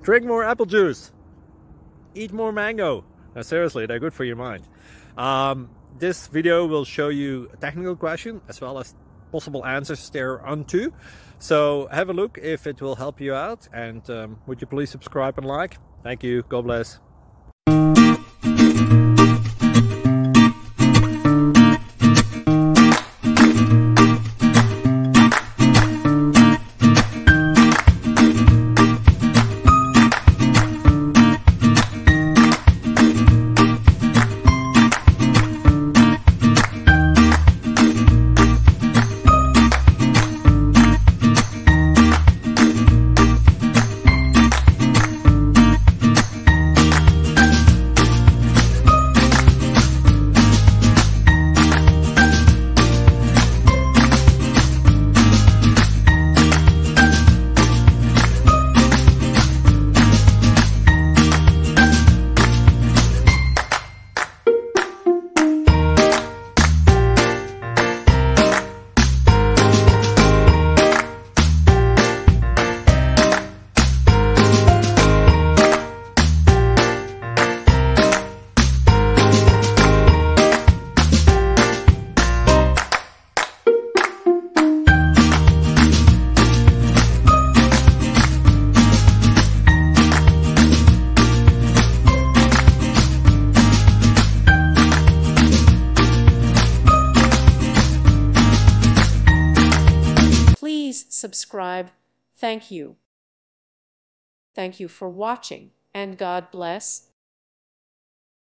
Drink more apple juice. Eat more mango. Now, seriously, they're good for your mind. This video will show you a technical question as well as possible answers thereunto. So have a look if it will help you out, and would you please subscribe and like? Thank you. God bless. Please subscribe. Thank you. Thank you for watching, and God bless.